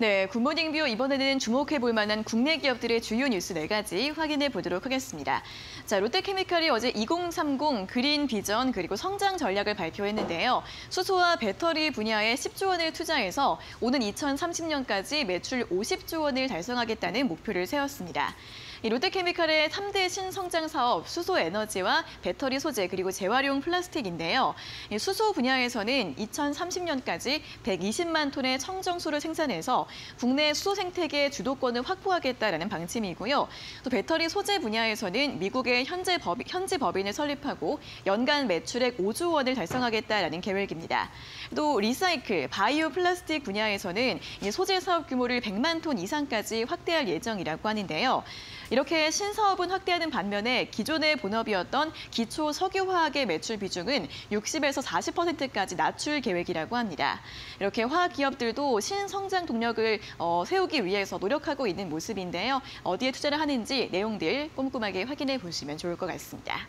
네, 굿모닝 뷰 이번에는 주목해 볼 만한 국내 기업들의 주요 뉴스 4가지 확인해 보도록 하겠습니다. 자, 롯데케미칼이 어제 2030 그린 비전 그리고 성장 전략을 발표했는데요. 수소와 배터리 분야에 10조 원을 투자해서 오는 2030년까지 매출 50조 원을 달성하겠다는 목표를 세웠습니다. 롯데케미칼의 3대 신성장 사업 수소 에너지와 배터리 소재 그리고 재활용 플라스틱인데요. 수소 분야에서는 2030년까지 120만 톤의 청정수를 생산해서 국내 수소 생태계 주도권을 확보하겠다라는 방침이고요. 또 배터리 소재 분야에서는 미국의 현지 법인을 설립하고 연간 매출액 5조 원을 달성하겠다라는 계획입니다. 또 리사이클, 바이오 플라스틱 분야에서는 소재 사업 규모를 100만 톤 이상까지 확대할 예정이라고 하는데요. 이렇게 신사업은 확대하는 반면에 기존의 본업이었던 기초 석유화학의 매출 비중은 60에서 40%까지 낮출 계획이라고 합니다. 이렇게 화학 기업들도 신성장 동력을 세우기 위해서 노력하고 있는 모습인데요. 어디에 투자를 하는지 내용들 꼼꼼하게 확인해 보시면 좋을 것 같습니다.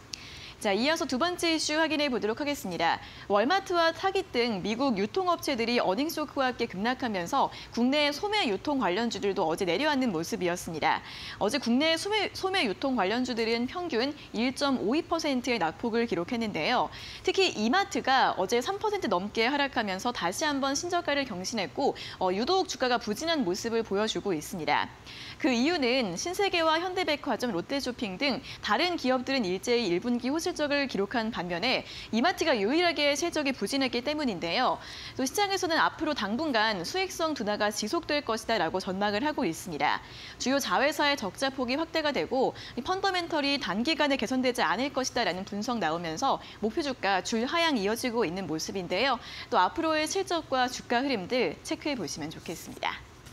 자, 이어서 두 번째 이슈 확인해 보도록 하겠습니다. 월마트와 타깃 등 미국 유통업체들이 어닝 쇼크와 함께 급락하면서 국내 소매 유통 관련주들도 어제 내려앉는 모습이었습니다. 어제 국내 소매 유통 관련주들은 평균 1.52%의 낙폭을 기록했는데요. 특히 이마트가 어제 3% 넘게 하락하면서 다시 한번 신저가를 경신했고 유독 주가가 부진한 모습을 보여주고 있습니다. 그 이유는 신세계와 현대백화점, 롯데쇼핑 등 다른 기업들은 일제히 1분기 호실적을 기록한 반면에 이마트가 유일하게 실적이 부진했기 때문인데요. 또 시장에서는 앞으로 당분간 수익성 둔화가 지속될 것이다라고 전망을 하고 있습니다. 주요 자회사의 적자 폭이 확대가 되고 펀더멘털이 단기간에 개선되지 않을 것이다라는 분석 나오면서 목표 주가 줄 하향 이어지고 있는 모습인데요. 또 앞으로의 실적과 주가 흐름들 체크해 보시면 좋겠습니다.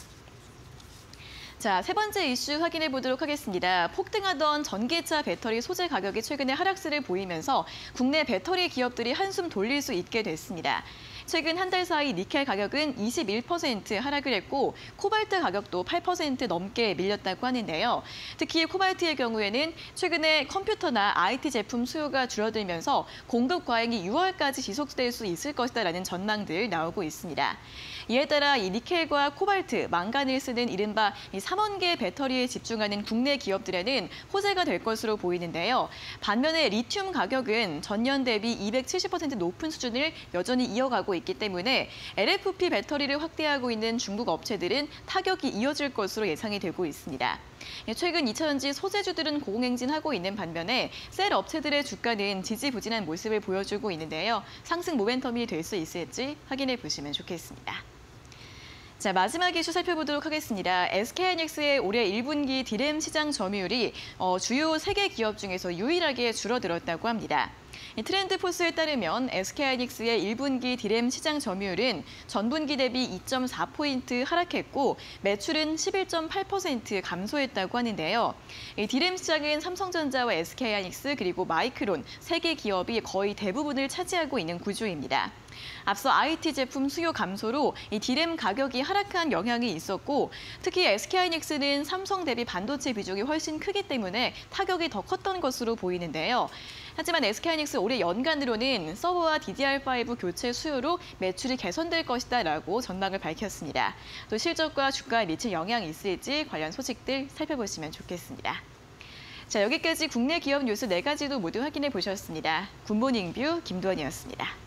자, 세 번째 이슈 확인해 보도록 하겠습니다. 폭등하던 전기차 배터리 소재 가격이 최근에 하락세를 보이면서 국내 배터리 기업들이 한숨 돌릴 수 있게 됐습니다. 최근 한 달 사이 니켈 가격은 21% 하락을 했고 코발트 가격도 8% 넘게 밀렸다고 하는데요. 특히 코발트의 경우에는 최근에 컴퓨터나 IT 제품 수요가 줄어들면서 공급 과잉이 6월까지 지속될 수 있을 것이다라는 전망들 나오고 있습니다. 이에 따라 이 니켈과 코발트, 망간을 쓰는 이른바 3원계 배터리에 집중하는 국내 기업들에는 호재가 될 것으로 보이는데요. 반면에 리튬 가격은 전년 대비 270% 높은 수준을 여전히 이어가고 있기 때문에 LFP 배터리를 확대하고 있는 중국 업체들은 타격이 이어질 것으로 예상이 되고 있습니다. 최근 2차전지 소재주들은 고공행진하고 있는 반면에 셀 업체들의 주가는 지지부진한 모습을 보여주고 있는데요. 상승 모멘텀이 될 수 있을지 확인해 보시면 좋겠습니다. 자, 마지막 이슈 살펴보도록 하겠습니다. SK하이닉스의 올해 1분기 디램 시장 점유율이 주요 3개 기업 중에서 유일하게 줄어들었다고 합니다. 트렌드포스에 따르면 SK하이닉스의 1분기 디램 시장 점유율은 전분기 대비 2.4포인트 하락했고 매출은 11.8% 감소했다고 하는데요. 디램 시장은 삼성전자와 SK하이닉스 그리고 마이크론 3개 기업이 거의 대부분을 차지하고 있는 구조입니다. 앞서 IT 제품 수요 감소로 이 디램 가격이 하락한 영향이 있었고 특히 SK하이닉스는 삼성 대비 반도체 비중이 훨씬 크기 때문에 타격이 더 컸던 것으로 보이는데요. 하지만 SK하이닉스 올해 연간으로는 서버와 DDR5 교체 수요로 매출이 개선될 것이다라고 전망을 밝혔습니다. 또 실적과 주가에 미칠 영향이 있을지 관련 소식들 살펴보시면 좋겠습니다. 자, 여기까지 국내 기업 뉴스 4가지도 모두 확인해 보셨습니다. 굿모닝 뷰 김도원이었습니다.